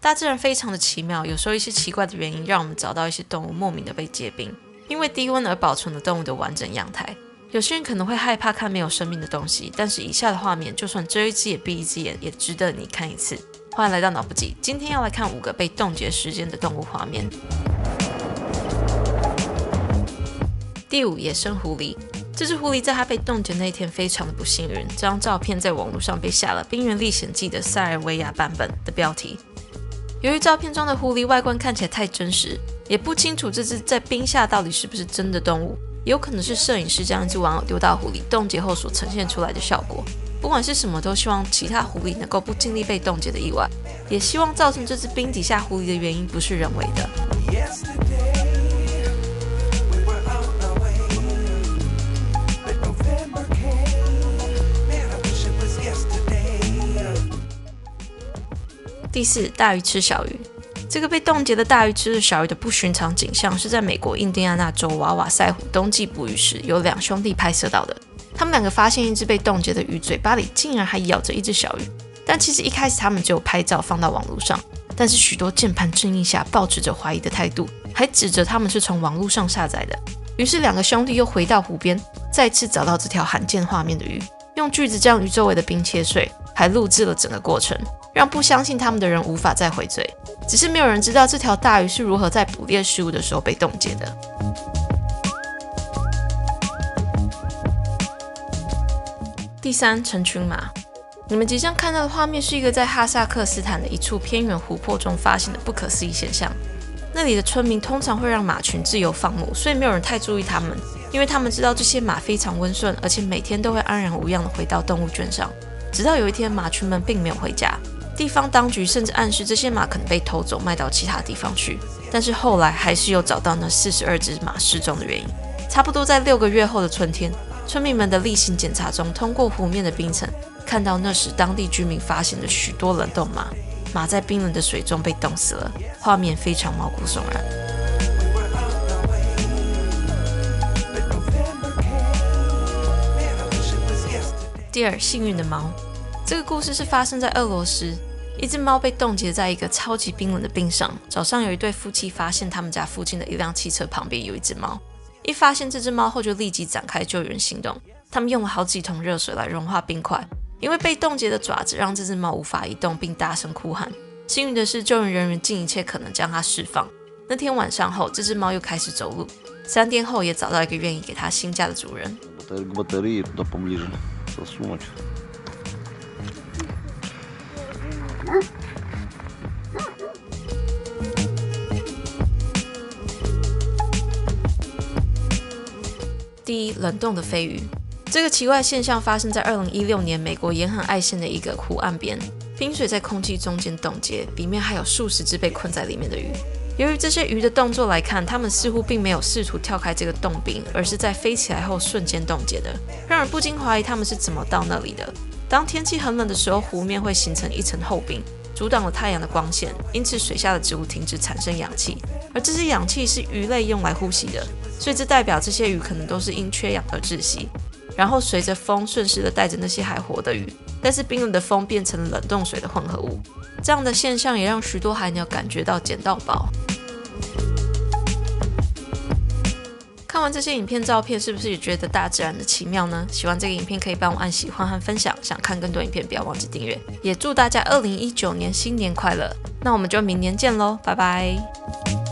大自然非常的奇妙，有时候一些奇怪的原因让我们找到一些动物莫名的被结冰，因为低温而保存了动物的完整样态。有些人可能会害怕看没有生命的东西，但是以下的画面就算遮一只眼闭一只眼也值得你看一次。欢迎来到脑补记，今天要来看5个被冻结时间的动物画面。第5，野生狐狸。这只狐狸在它被冻结那一天非常的不幸运，这张照片在网络上被下了《冰原历险记》的塞尔维亚版本的标题。由于照片中的狐狸外观看起来太真实，也不清楚这只在冰下到底是不是真的动物，也有可能是摄影师将一只玩偶丢到湖里冻结后所呈现出来的效果。不管是什么，都希望其他狐狸能够不经历被冻结的意外，也希望造成这只冰底下狐狸的原因不是人为的。第4，大鱼吃小鱼。这个被冻结的大鱼吃着小鱼的不寻常景象，是在美国印第安纳州瓦瓦塞湖冬季捕鱼时，有2兄弟拍摄到的。他们2个发现一只被冻结的鱼嘴巴里竟然还咬着一只小鱼，但其实一开始他们只有拍照放到网络上，但是许多键盘正义下抱持着怀疑的态度，还指责他们是从网络上下载的。于是2个兄弟又回到湖边，再次找到这条罕见画面的鱼，用锯子将鱼周围的冰切碎，还录制了整个过程，让不相信他们的人无法再回嘴。只是没有人知道这条大鱼是如何在捕猎食物的时候被冻结的。第3，成群马。你们即将看到的画面是一个在哈萨克斯坦的一处偏远湖泊中发现的不可思议现象。那里的村民通常会让马群自由放牧，所以没有人太注意他们，因为他们知道这些马非常温顺，而且每天都会安然无恙地回到动物圈上。直到有一天，马群们并没有回家，地方当局甚至暗示这些马可能被偷走卖到其他地方去，但是后来还是有找到那42只马失踪的原因。差不多在6个月后的春天，村民们的例行检查中，通过湖面的冰层看到那时当地居民发现的许多冷冻马，马在冰冷的水中被冻死了，画面非常毛骨悚然。第2，幸运的猫。这个故事是发生在俄罗斯，一只猫被冻结在一个超级冰冷的冰上。早上有一对夫妻发现他们家附近的一辆汽车旁边有一只猫，一发现这只猫后就立即展开救援行动。他们用了好几桶热水来融化冰块，因为被冻结的爪子让这只猫无法移动，并大声哭喊。幸运的是，救援人员尽一切可能将它释放。那天晚上后，这只猫又开始走路。3天后，也找到一个愿意给它新家的主人。第1，冷冻的飞鱼。这个奇怪现象发生在2016年美国沿海爱县的一个湖岸边，冰水在空气中间冻结，里面还有数十只被困在里面的鱼。由于这些鱼的动作来看，它们似乎并没有试图跳开这个冻冰，而是在飞起来后瞬间冻结的，让人不禁怀疑它们是怎么到那里的。当天气很冷的时候，湖面会形成一层厚冰，阻挡了太阳的光线，因此水下的植物停止产生氧气，而这些氧气是鱼类用来呼吸的，所以这代表这些鱼可能都是因缺氧而窒息，然后随着风顺势的带着那些还活的鱼，但是冰冷的风变成了冷冻水的混合物。这样的现象也让许多海鸟感觉到捡到宝。看完这些影片照片，是不是也觉得大自然的奇妙呢？喜欢这个影片可以帮我按喜欢和分享，想看更多影片不要忘记订阅，也祝大家2019年新年快乐。那我们就明年见咯，拜拜。